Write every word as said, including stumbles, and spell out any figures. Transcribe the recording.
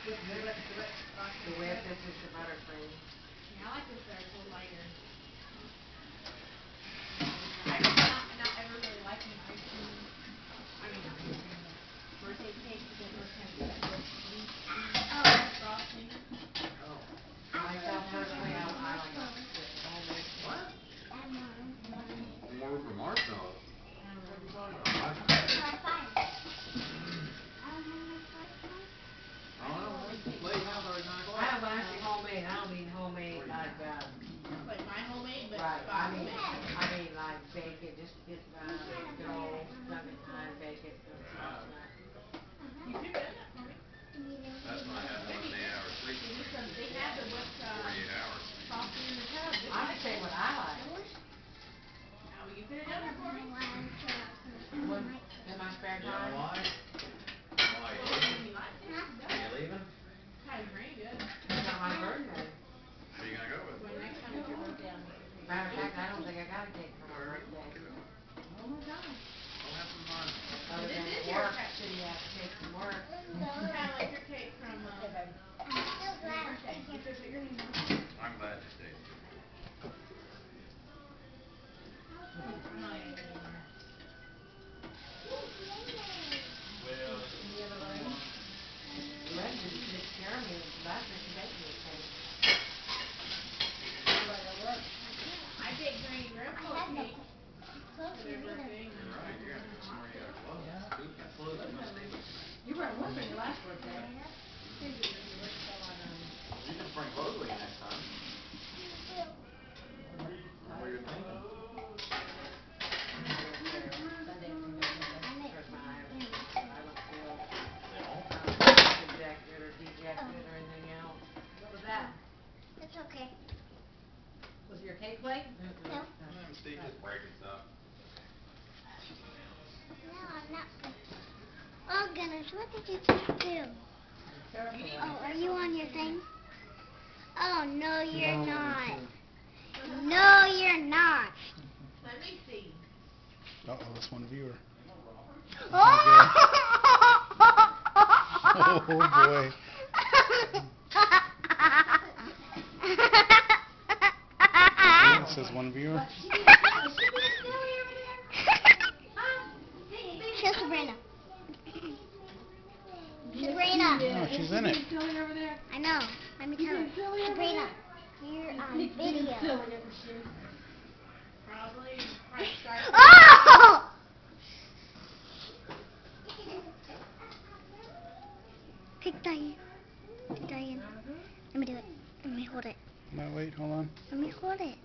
With the whip, the whip. The whip, this is the buttercream. Yeah, I like this better, it's a little lighter. I just not, not ever really liking ice cream. I mean, not ice cream, but birthday cake because birthday has that good sweet, sweet frosting. Oh. Myself personally, I, I like this homemade. What? More for marshmallows. I don't know. What are you talking about? Marshmallows. I don't know. It's late now, it's already nine o'clock. I don't, when I say homemade, I don't mean homemade like, um. Like my homemade, but Right, I mean, homemade. I mean like bake it, just get, uh, good old nugget time, bake it, and stuff like that. You could do that for me. That's when I have more than eight hours sleep. They do some, they have the whipped, uh, Forty-eight hours. frosting in the tub. I'm just saying what I like. Oh, you could have done it for me. When, in my spare You know time. why? Why? Well, when you like it, you Are you leaving? Kinda drained it. It's not my birthday. Who are you gonna go with? When next time it's your birthday, I'll make a cake. Matter of fact, I don't think I got a cake for my Wherever you birthday. want to go. Oh my gosh. Go have some fun. Other This than is your work, cake. city has to take some work. Kinda like your cake from, uh, your birthday. You could put your name on it. I'm glad you stayed. I'm not even in there. Well, Any other ladies? Lynn didn't take care of me last year, she baked me a cake. I baked Granny and Grandpa a cake for their birthday. you're right. You're gonna get some more. You got clothes. Speaking of clothes, you must stay with me. You brought one for your last birthday. You can bring clothes with you next time. Know what you're thinking. They all? Dejected or dejected or anything else. What was that? It's okay. Was it your cake plate? Mm-mm. No. Man, Steve just breaking stuff. No, I'm not. Oh goodness, what did you just do? Oh, are you on your thing? Oh no, you're not. No, you're not. Let me see. Uh oh, that's one viewer. Oh, Oh boy. It says one viewer. Show Sabrina. Sabrina. No, she's in it. I know. Let me tell her. Sabrina, you're on video. Probably, probably start. Oh! Pick Diane. Pick Diane. Let me do it. Let me hold it. No, wait, hold on. Let me hold it.